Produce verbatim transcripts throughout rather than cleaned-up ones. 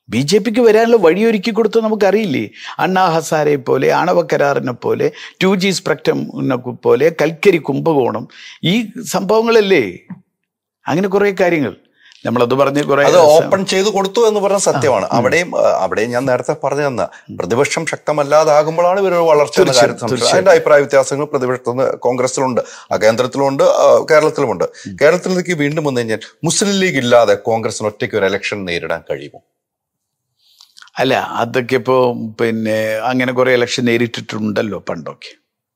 B J പിക്ക് വരാനുള്ള വഴിയൊരുക്കി കൊടുത്ത് നമുക്കറിയില്ലേ? അണ്ണാ ഹസാരെ പോലെ, ആണവ കരാറിനെ പോലെ, ടു ജി സ്പെക്ട്രമിനെ പോലെ, കൽക്കരി കുംഭകോണം, ഈ സംഭവങ്ങളല്ലേ? അങ്ങനെ കുറെ കാര്യങ്ങൾ നമ്മളത് പറഞ്ഞ് കുറെ അത് ഓപ്പൺ ചെയ്തു കൊടുത്തു എന്ന് പറഞ്ഞ സത്യമാണ്. അവിടെയും അവിടെയും ഞാൻ നേരത്തെ പറഞ്ഞു തന്ന പ്രതിപക്ഷം ശക്തമല്ലാതാകുമ്പോഴാണ് ഇവരൊരു വളർച്ച എന്ന കാര്യം. അതിന്റെ അഭിപ്രായ വ്യത്യാസങ്ങൾ പ്രതിപക്ഷത്തിന് കോൺഗ്രസിലുണ്ട്, കേന്ദ്രത്തിലുണ്ട്, കേരളത്തിലുമുണ്ട്. കേരളത്തിലേക്ക് വീണ്ടും വന്നു കഴിഞ്ഞാൽ മുസ്ലിം ലീഗ് ഇല്ലാതെ കോൺഗ്രസിന് ഒറ്റയ്ക്ക് ഒരു ഇലക്ഷൻ നേരിടാൻ കഴിയുമോ? അല്ല, അതൊക്കെ ഇപ്പോൾ പിന്നെ അങ്ങനെ കുറെ ഇലക്ഷൻ നേരിട്ടിട്ടുണ്ടല്ലോ പണ്ടൊക്കെ.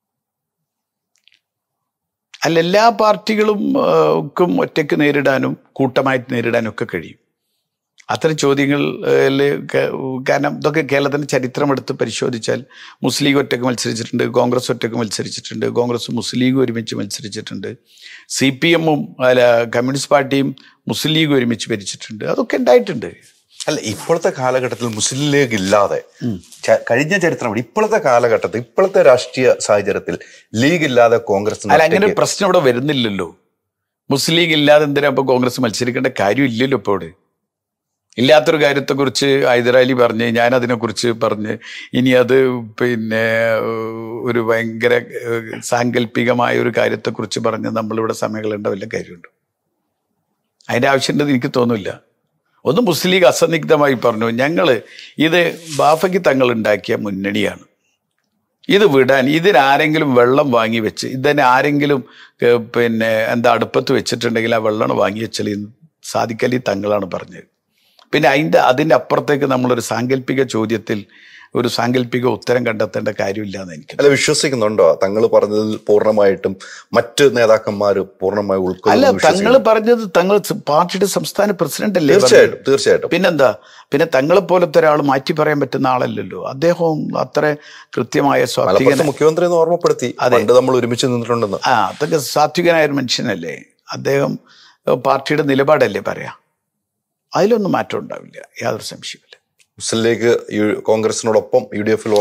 അല്ല, എല്ലാ പാർട്ടികളും ക്കും ഒറ്റയ്ക്ക് നേരിടാനും കൂട്ടമായിട്ട് നേരിടാനും ഒക്കെ കഴിയും. അത്തരം ചോദ്യങ്ങൾ കാരണം ഇതൊക്കെ കേരളത്തിൻ്റെ ചരിത്രമെടുത്ത് പരിശോധിച്ചാൽ മുസ്ലിം ലീഗ് ഒറ്റയ്ക്ക് മത്സരിച്ചിട്ടുണ്ട്, കോൺഗ്രസ് ഒറ്റയ്ക്ക് മത്സരിച്ചിട്ടുണ്ട്, കോൺഗ്രസ് മുസ്ലിം ലീഗ് ഒരുമിച്ച് മത്സരിച്ചിട്ടുണ്ട്, സി പി എമ്മും അല്ല കമ്മ്യൂണിസ്റ്റ് പാർട്ടിയും മുസ്ലിം ലീഗ് ഒരുമിച്ച് ഭരിച്ചിട്ടുണ്ട്. അതൊക്കെ ഉണ്ടായിട്ടുണ്ട്. അല്ല, ഇപ്പോഴത്തെ കാലഘട്ടത്തിൽ മുസ്ലിം ലീഗ് ഇല്ലാതെ കഴിഞ്ഞ ചരിത്രം ഇപ്പോഴത്തെ കാലഘട്ടത്തിൽ ഇപ്പോഴത്തെ രാഷ്ട്രീയ സാഹചര്യത്തിൽ ലീഗ് ഇല്ലാതെ കോൺഗ്രസ് അല്ല, അങ്ങനെ പ്രശ്നം ഇവിടെ വരുന്നില്ലല്ലോ. മുസ്ലിം ലീഗ് ഇല്ലാതെ എന്തിനാ ഇപ്പൊ കോൺഗ്രസ് മത്സരിക്കേണ്ട കാര്യമില്ലല്ലോ. ഇപ്പോൾ ഇവിടെ ഇല്ലാത്തൊരു കാര്യത്തെക്കുറിച്ച് ഹൈദരാലി പറഞ്ഞ്, ഞാൻ അതിനെക്കുറിച്ച് പറഞ്ഞ്, ഇനി അത് പിന്നെ ഒരു ഭയങ്കര സാങ്കല്പികമായ ഒരു കാര്യത്തെക്കുറിച്ച് പറഞ്ഞ് നമ്മളിവിടെ സമയങ്ങളുണ്ട വല്ല കാര്യമുണ്ട്? അതിൻ്റെ ആവശ്യമുണ്ടെന്ന് എനിക്ക് തോന്നുന്നില്ല. ഒന്ന് മുസ്ലിം ലീഗ് അസന്നിഗ്ധമായി പറഞ്ഞു, ഞങ്ങൾ ഇത് ബാഫയ്ക്ക് തങ്ങൾ ഉണ്ടാക്കിയ മുന്നണിയാണ്, ഇത് വിടാൻ ഇതിനാരെങ്കിലും വെള്ളം വാങ്ങി വെച്ച് ഇതിനെ ആരെങ്കിലും പിന്നെ എന്താ അടുപ്പത്ത് വെച്ചിട്ടുണ്ടെങ്കിൽ ആ വെള്ളം വാങ്ങി വെച്ചാൽ സാദിഖലി തങ്ങളാണ് പറഞ്ഞത്. പിന്നെ അതിൻ്റെ അതിൻ്റെ അപ്പുറത്തേക്ക് നമ്മളൊരു സാങ്കല്പിക ചോദ്യത്തിൽ ഒരു സാങ്കല്പിക ഉത്തരം കണ്ടെത്തേണ്ട കാര്യമില്ല എന്ന് എനിക്ക്. അല്ല, വിശ്വസിക്കുന്നുണ്ടോ തങ്ങൾ പറഞ്ഞതിൽ പൂർണ്ണമായിട്ടും മറ്റ് നേതാക്കന്മാർ പൂർണ്ണമായി ഉൾക്കൊള്ളുന്നു? അല്ല, തങ്ങൾ പറഞ്ഞത് തങ്ങൾ പാർട്ടിയുടെ സംസ്ഥാന പ്രസിഡന്റ് അല്ലേ? തീർച്ചയായിട്ടും തീർച്ചയായിട്ടും പിന്നെന്താ, പിന്നെ തങ്ങളെ പോലത്തെ ഒരാൾ മാറ്റി പറയാൻ പറ്റുന്ന ആളല്ലല്ലോ. അദ്ദേഹവും അത്ര കൃത്യമായ സ്വാത്വികൻ, മുഖ്യമന്ത്രി എന്ന് ഓർമ്മപ്പെടുത്തി, അതുകൊണ്ട് നമ്മൾ ഒരുമിച്ച് നിന്നിട്ടുണ്ടെന്ന്. ആ അതൊക്കെ സാത്വികനായ ഒരു മനുഷ്യനല്ലേ അദ്ദേഹം. പാർട്ടിയുടെ നിലപാടല്ലേ പറയാ, അതിലൊന്നും മാറ്റം ഉണ്ടാവില്ല, യാതൊരു സംശയമില്ല. മുസ്ലിം ലീഗ് കോൺഗ്രസിനോടൊപ്പം യു ഡി എഫിൽ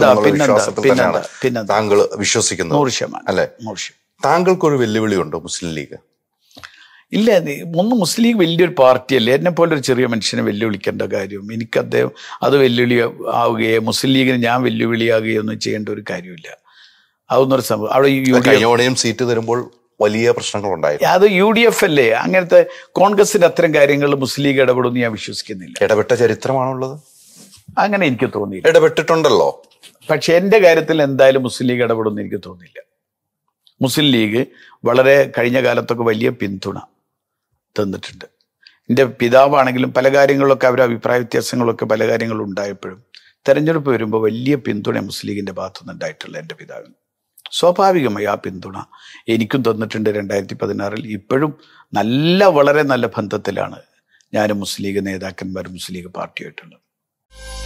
താങ്കൾ വിശ്വസിക്കുന്നു? നൂറ് ശതമാനം അല്ലെ? താങ്കൾക്കൊരു വെല്ലുവിളിയുണ്ടോ മുസ്ലിം ലീഗ്? ഇല്ല, ഒന്ന് മുസ്ലിം ലീഗ് വലിയൊരു പാർട്ടിയല്ലേ. എന്നെ പോലെ ഒരു ചെറിയ മനുഷ്യനെ വെല്ലുവിളിക്കേണ്ട കാര്യം എനിക്ക് അദ്ദേഹം അത് വെല്ലുവിളി ആവുകയോ മുസ്ലിം ലീഗിന് ഞാൻ വെല്ലുവിളിയാകുകയോ ഒന്നും ചെയ്യേണ്ട ഒരു കാര്യമില്ല. അതൊന്നൊരു സംഭവം അവിടെ സീറ്റ് തരുമ്പോൾ വലിയ പ്രശ്നങ്ങൾ ഉണ്ടായിരുന്നു. അത് യു ഡി എഫ് അല്ലേ. അങ്ങനത്തെ കോൺഗ്രസിന്റെ അത്തരം കാര്യങ്ങളിൽ മുസ്ലിം ലീഗ് ഇടപെടുമെന്ന് ഞാൻ വിശ്വസിക്കുന്നില്ല. ഇടപെട്ട ചരിത്രമാണുള്ളത്? അങ്ങനെ എനിക്ക് തോന്നിയില്ല. ഇടപെട്ടിട്ടുണ്ടല്ലോ, പക്ഷെ എൻ്റെ കാര്യത്തിൽ എന്തായാലും മുസ്ലിം ലീഗ് ഇടപെടുമെന്ന് എനിക്ക് തോന്നിയില്ല. മുസ്ലിം ലീഗ് വളരെ കഴിഞ്ഞ കാലത്തൊക്കെ വലിയ പിന്തുണ തന്നിട്ടുണ്ട്. എൻ്റെ പിതാവാണെങ്കിലും പല കാര്യങ്ങളിലൊക്കെ അവരുടെ അഭിപ്രായ വ്യത്യാസങ്ങളൊക്കെ പല കാര്യങ്ങളും ഉണ്ടായപ്പോഴും തെരഞ്ഞെടുപ്പ് വരുമ്പോൾ വലിയ പിന്തുണ മുസ്ലിം ലീഗിൻ്റെ ഭാഗത്തുനിന്ന് ഉണ്ടായിട്ടുള്ള എൻ്റെ പിതാവിന്. സ്വാഭാവികമായി ആ പിന്തുണ എനിക്കും തന്നിട്ടുണ്ട്. രണ്ടായിരത്തി പതിനാറിൽ ഇപ്പോഴും നല്ല വളരെ നല്ല ബന്ധത്തിലാണ് ഞാനും മുസ്ലിം ലീഗ് നേതാക്കന്മാരും മുസ്ലിം ലീഗ് പാർട്ടിയായിട്ടുള്ളത്.